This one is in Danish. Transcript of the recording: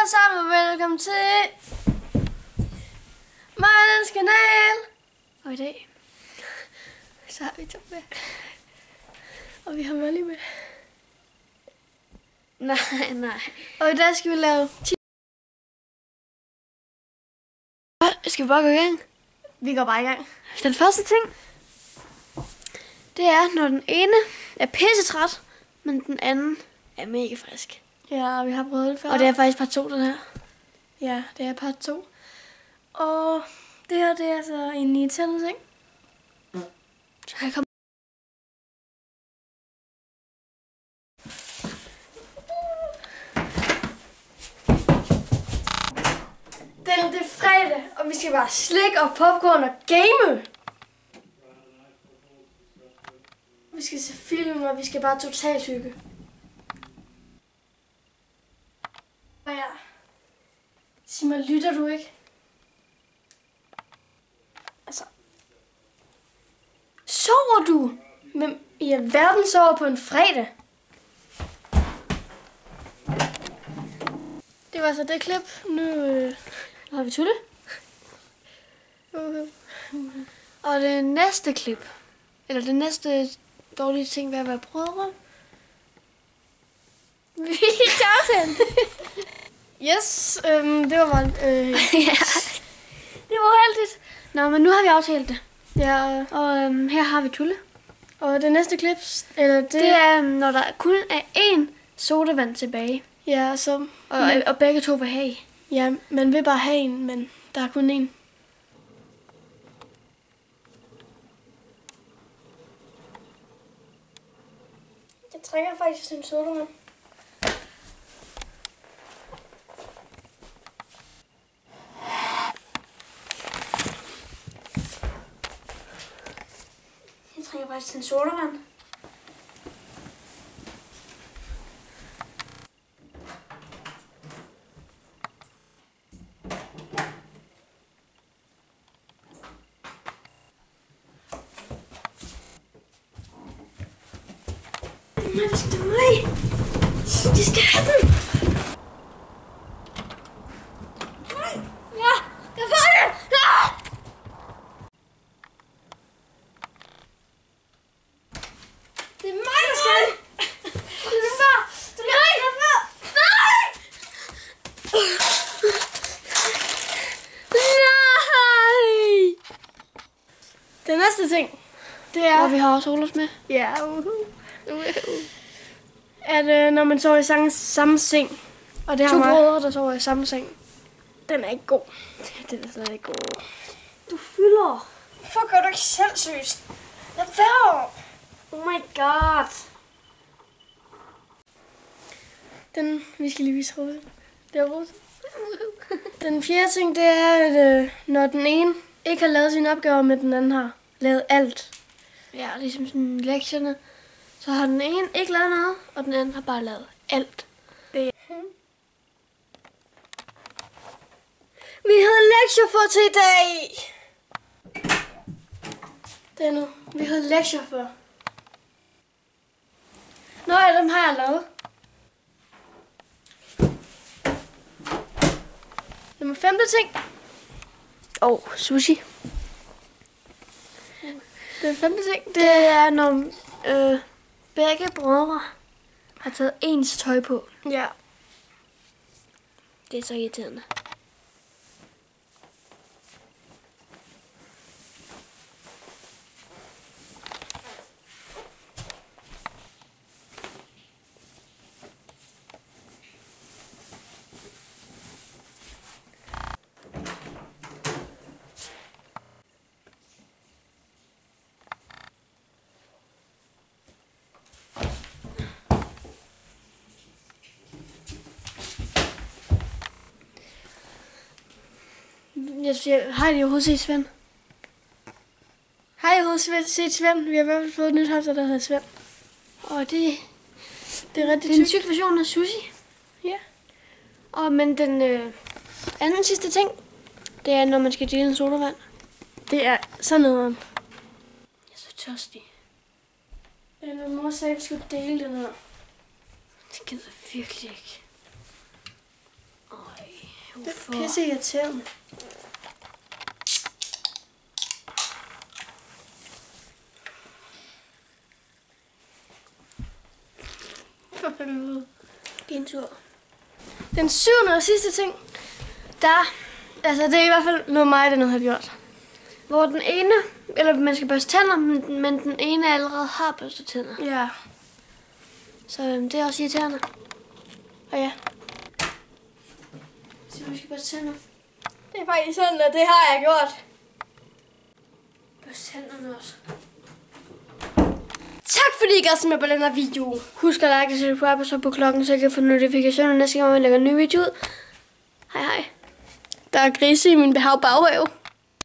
alle sammen, og velkommen til Marlens kanal. Og i dag, så har vi to med. Og vi har Molly med. Nej. Og i dag skal vi lave Skal vi bare gå i gang? Vi går bare i gang. Den første ting, det er, når den ene er pissetræt, men den anden er mega frisk. Ja, vi har prøvet det før. Og det er faktisk part 2, den her. Ja, det er part 2. Og det her, det er altså en Nintendo ting. Så her kommer. Det er fredag, og vi skal bare slikke og popcorn og game. Vi skal se film, og vi skal bare totalt hygge. Og ja, sig mig, lytter du ikke? Altså, sover du? Men i alverden sover på en fredag? Det var så det klip. Nu har vi Tulle. Og det næste klip, eller det næste dårlige ting ved at være brødre. Vi tager den. Yes, det var bare... ja. Det var heldigt. Nå, men nu har vi aftalt det. Ja. Og her har vi Tulle. Og det næste klip, eller det er, når der kun er én sodavand tilbage. Ja, så... Og begge to vil have. Ja, man vil bare have en, men der er kun én. Jeg trænger faktisk en sodavand. Jeg trænger faktisk en sodavand. Nej, det skal mig. De skal have den. Nej. Ja, jeg får det. Ah! Det er mig, der skal det. Det er før. Nej, det er før. Nej. Den næste ting, det er... Og vi har også Olaf med. Ja, at når man sover i samme seng, og det har to brødre, der sover i samme seng, den er ikke god. Den er slet ikke god. Du fylder. Hvorfor gør du ikke selv seriøst? Lad være. Oh my god. Vi skal lige vise hovedet. Det er hovedet. Den fjerde ting, det er, at når den ene ikke har lavet sine opgaver, men den anden har lavet alt. Ja, ligesom sådan lektierne. Så har den ene ikke lavet noget, og den anden har bare lavet alt. Det er... Vi havde lektier for til i dag. Det er nu. Vi havde lektier for. Nå ja, dem har jeg lavet. Nummer 5. ting. Sushi. Den 5. ting, det er når... begge brødre har taget ens tøj på. Ja. Det er så irriterende. Jeg siger, har I overhovedet set Svend? Har I overhovedet set Svend? Vi har i hvert fald fået et nyt hamster, der hedder Svend. Og det er rigtig det er en tyk version af sushi. Ja. Men den anden sidste ting, det er, når man skal dele en sodavand. Det er sådan noget. Jeg er så tørstig. Når mor sagde, at vi skulle dele den her. Det gider jeg virkelig ikke. Det er pisse irriterende. For helvede. Giv en tur. Den syvende og sidste ting, altså det er i hvert fald noget mig, der har gjort. Hvor den ene, eller man skal børste tænder, men den ene allerede har børstet tænder. Ja. Så det er også irriterende. Og ja. Så vi skal børste tænder. Det er faktisk sådan, og det har jeg gjort. Børste tænderne også. Tak fordi I gad se med på den her video. Husk at like og subscribe og så på klokken, så I kan få notifikationer næste gang, vi lægger en ny video ud. Hej hej. Der er grise i min baghave.